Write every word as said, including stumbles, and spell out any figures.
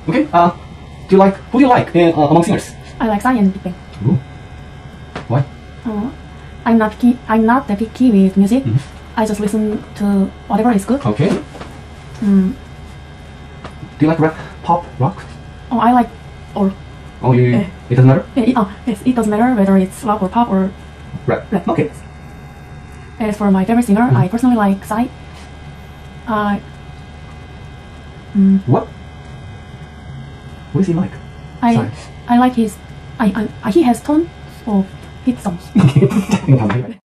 Okay. Uh, do you like? Who do you like uh, among singers? I like Psy and Big Bang. Ooh. Why? Uh, I'm not picky, I'm not that picky with music. Mm-hmm. I just listen to whatever is good. Okay. Mm. Do you like rap, pop, rock? Oh, I like all. Oh, you. Yeah. It doesn't matter. Yeah, it, uh, yes, it doesn't matter whether it's rock or pop or Rap. rap. Okay. As for my favorite singer, Mm-hmm. I personally like Psy. Uh, mm, What? What is he like? I Psy. I like his. I, I he has tons of hit songs.